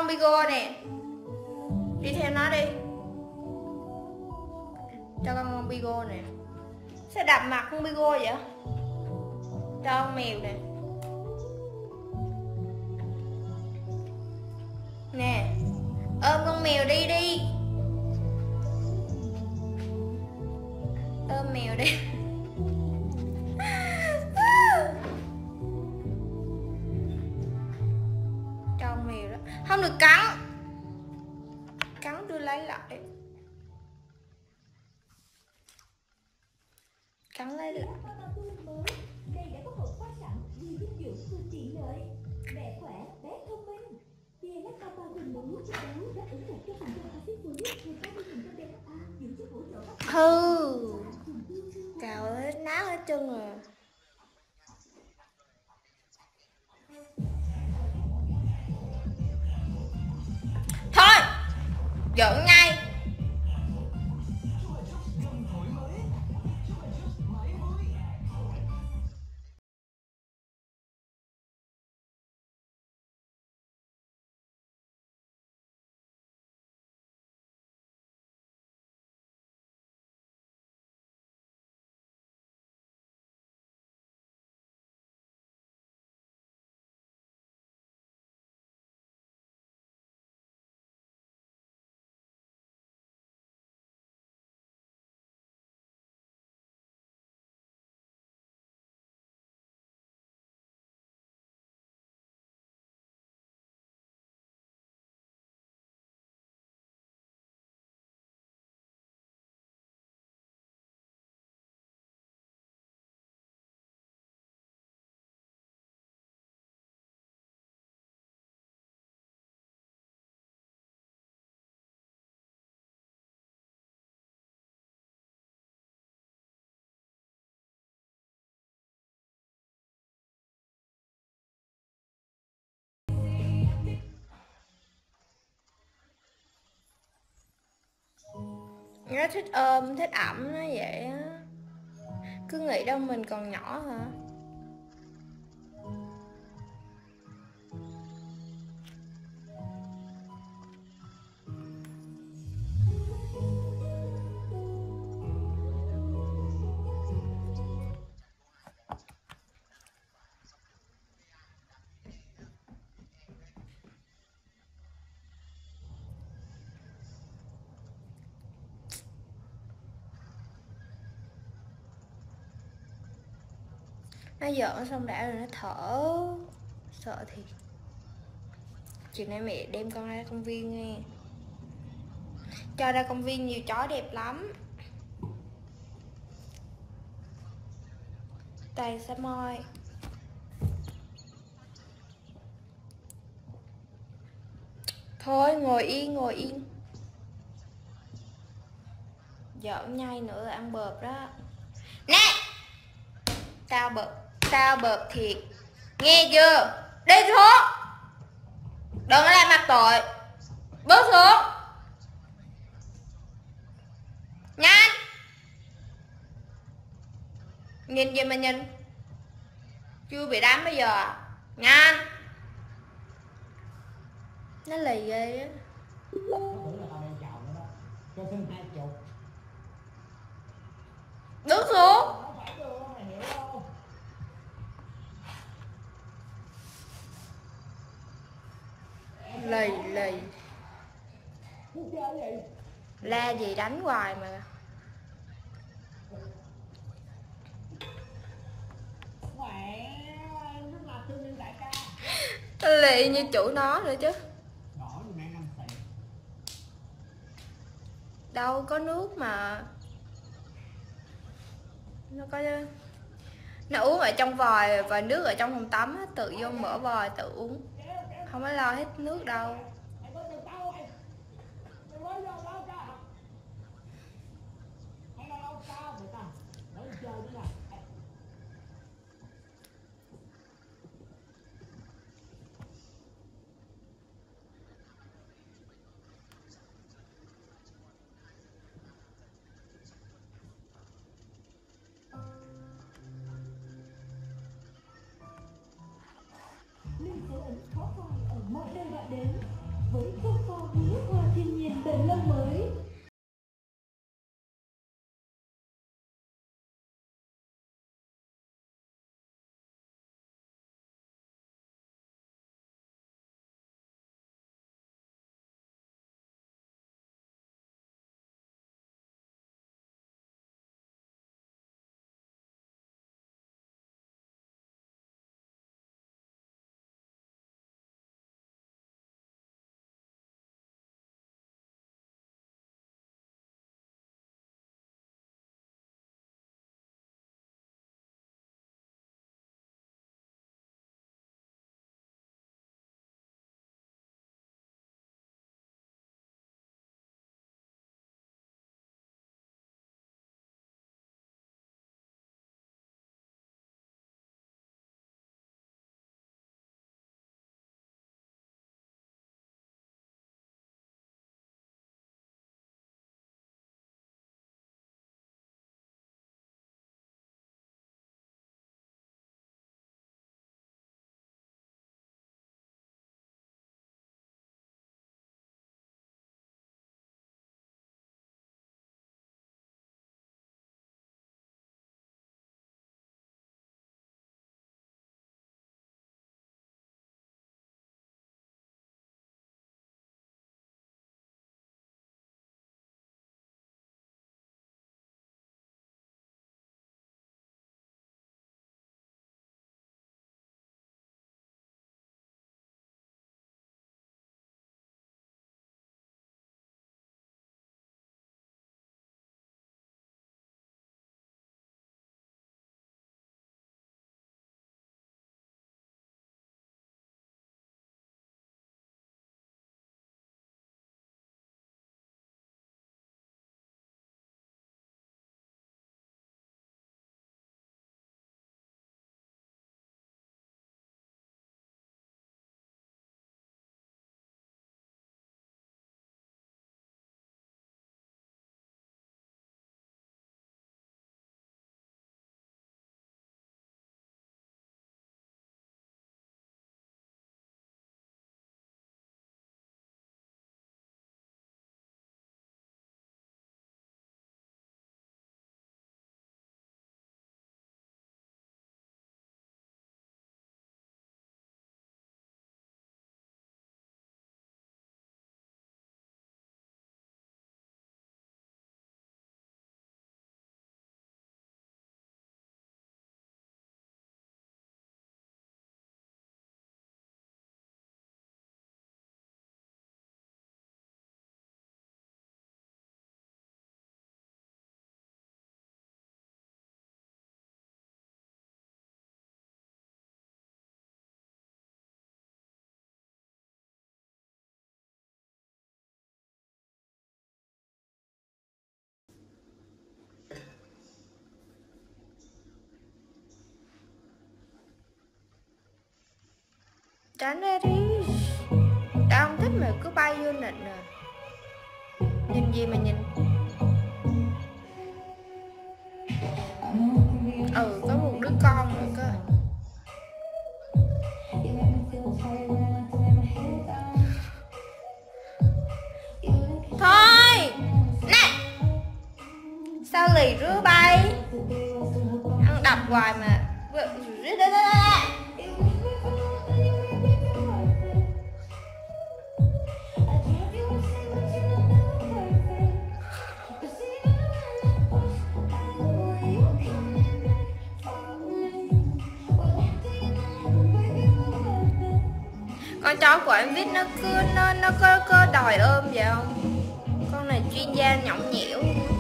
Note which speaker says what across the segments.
Speaker 1: con Bigo nè. Đi theo nó đi. Cho con Bigo nè. Sao đập mặt con Bigo vậy? Cho con mèo nè. Nè. Ôm con mèo đi đi. Ôm mèo đi. Cho con mèo đó. Không được cắn. Cắn tôi lấy lại. Cắn lấy lại.
Speaker 2: Đây đã có hộp phát sẵn nhiều dinh dưỡng vừa tiện lợi. Mẹ khỏe, bé thông minh. DNF Papa Quỳnh Mũ cho bé đáp ứng 100% axit folic và 80% DHA, dưỡng chất hỗ trợ phát triển.
Speaker 1: Hừ. Cào hết nát hết chân rồi. Thôi. Giỡn ngay. Nó thích ôm, thích ẩm nó vậy á. Cứ nghĩ đâu mình còn nhỏ hả? Nó giỡn xong đã rồi nó thở. Sợ thiệt. Chiều nay mẹ đem con ra công viên nghe. Cho ra công viên nhiều chó đẹp lắm. Toàn sa moi. Thôi ngồi yên, ngồi yên. Giỡn nhai nữa là ăn bợp đó. Nè. Tao bợp thiệt. Nghe chưa? Đi xuống. Đừng có làm mặt tội. Bước xuống. Nhanh. Nhìn gì mà nhìn. Chưa bị đánh bây giờ à? Nhanh. Nó lì ghê á.
Speaker 3: Nó tưởng là tao đang chào nó đó. Cho xin 20.
Speaker 1: Bước xuống.
Speaker 3: Nó phải đưa mày hiểu không?
Speaker 1: Lì.
Speaker 3: Chơi gì?
Speaker 1: La gì đánh hoài mà.
Speaker 3: Mẹ, rất là thương yêu đại ca.
Speaker 1: Lì như chủ nó nữa chứ.
Speaker 3: Đỏ như mẹ năm xị.
Speaker 1: Đâu có nước mà. Nó uống ở trong vòi và nước ở trong phòng tắm á, tự vô mở vòi tự uống. Không có lo hết nước đâu.
Speaker 2: với không to nước hoa thiên nhiên bền lâu mới.
Speaker 1: Tránh ra đi. Tao không thích mày cứ bay vô nịnh à. Nhìn gì mà nhìn. Có một đứa con nữa cơ. Thôi nè, sao lì rứa bay. Ăn đập hoài mà. Con chó của em Vít nó cứ nó có đòi ôm vậy không? Con này chuyên gia nhõng nhẽo.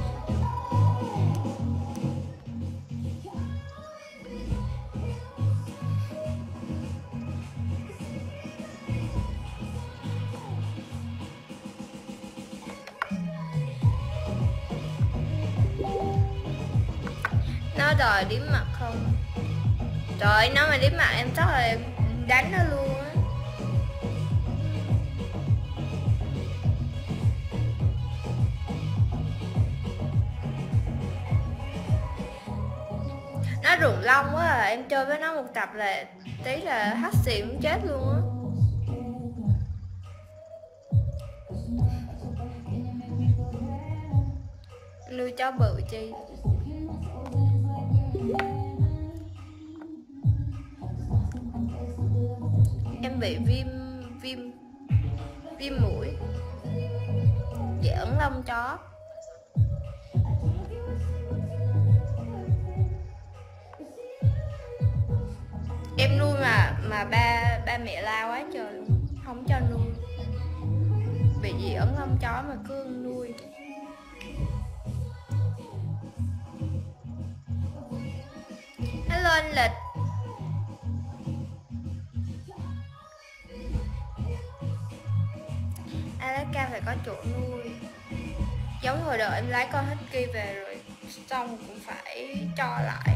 Speaker 1: Nó đòi đếm mặt không? Trời ơi, nó mà đếm mặt em chắc là em đánh nó luôn á. Nó rụng lông quá à, em chơi với nó một tập là tí là hắt xì muốn chết luôn á. Nuôi chó bự chi? Em bị viêm viêm viêm mũi, dị ứng lông chó. Em nuôi mà ba mẹ la quá trời luôn, không cho nuôi, bị dị ứng lông chó mà cứ nuôi. Hello anh Lịch. Alaska phải có chỗ nuôi. Giống hồi đợi em lấy con husky về rồi xong cũng phải cho lại.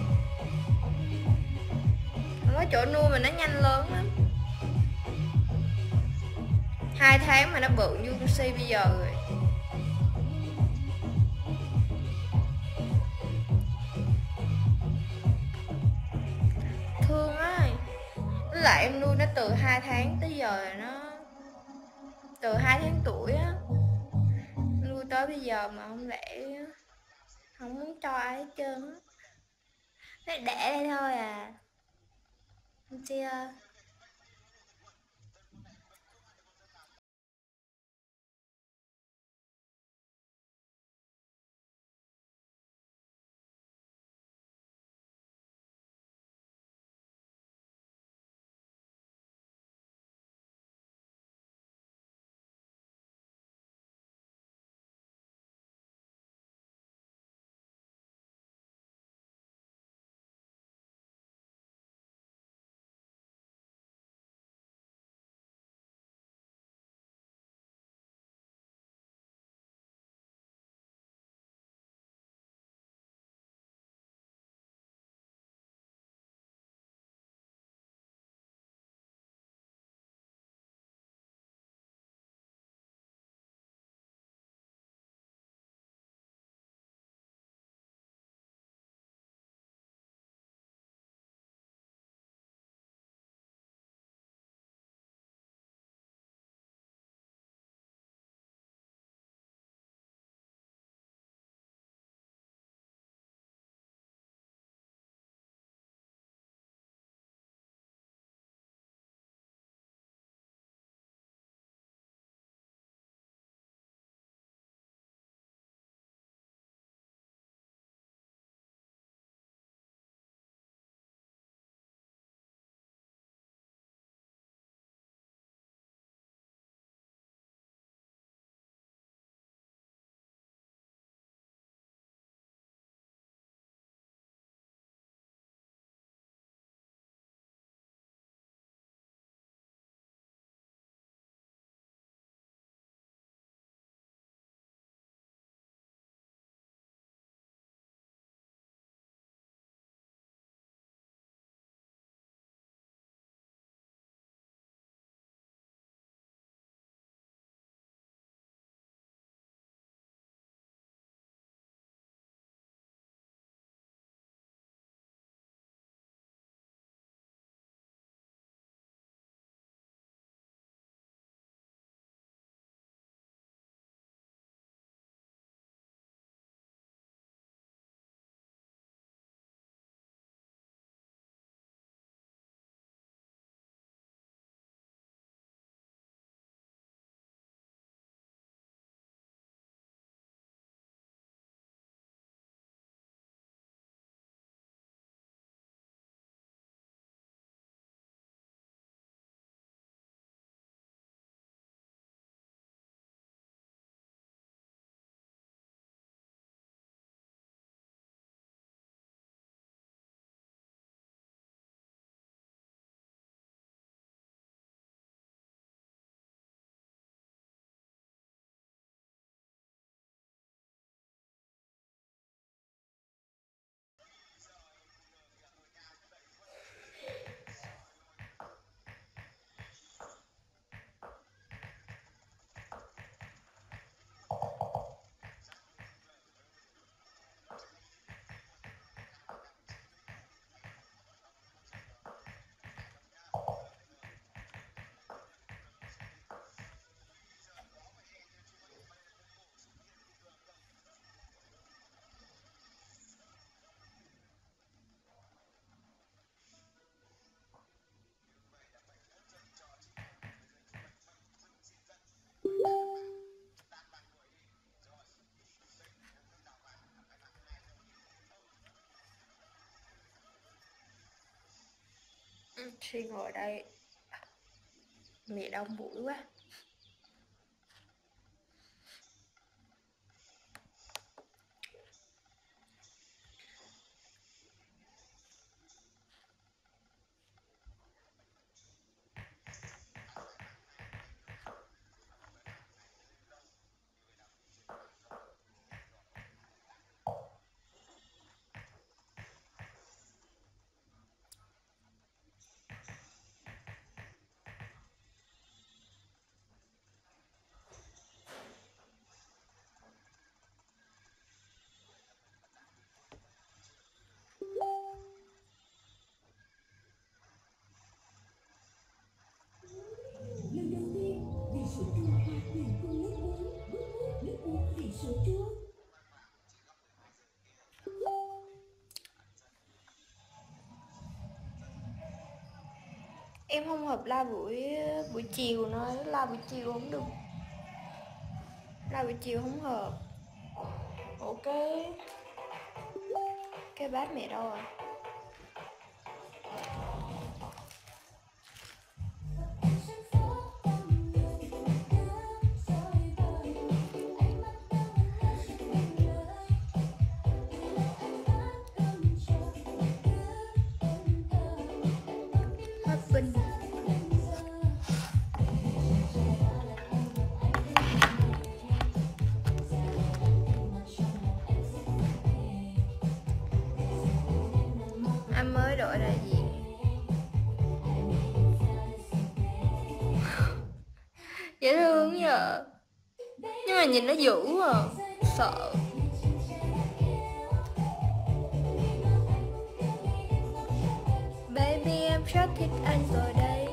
Speaker 1: Không có chỗ nuôi mà nó nhanh lớn lắm. 2 tháng mà nó bự như con Si bây giờ rồi. Thương á. Với lại em nuôi nó từ 2 tháng tới giờ rồi, nó từ 2 tháng tuổi á, nuôi tới bây giờ mà không lẽ không muốn cho ai hết trơn á. Nó đẻ đây thôi à. Anh chưa Suy ngồi đây mẹ đông mũi quá.
Speaker 2: Lần đầu tiên, vị sữa chua hòa quyện cùng nước uống, nước uống vị sữa chua.
Speaker 1: Em không hợp la buổi chiều, nói la buổi chiều không được, la buổi chiều không hợp. Ok, cái bát mẹ đâu rồi? Bình anh mới đổi là gì? Dễ thương giờ, nhưng mà nhìn nó dữ à, sợ. Baby em rất thích anh rồi đây.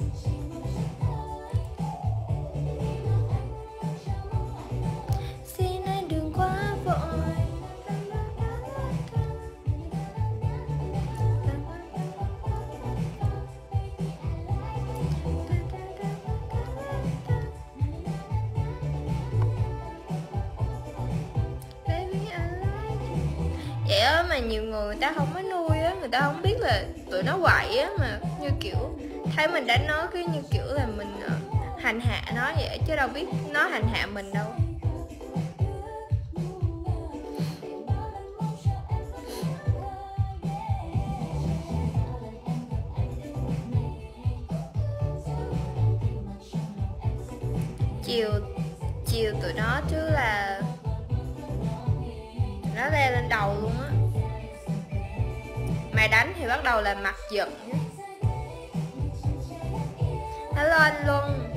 Speaker 1: Xin anh đừng quá vội. Vậy á, mà nhiều người ta không có nuôi á, người ta không biết là tụi nó quậy á, mà như kiểu thấy mình đánh nó cứ như kiểu là mình hành hạ nó vậy, chứ đâu biết nó hành hạ mình đâu. Chiều tụi nó chứ là nó leo lên đầu luôn á. Mày đánh thì bắt đầu là mặt giận. Hello anh Luân.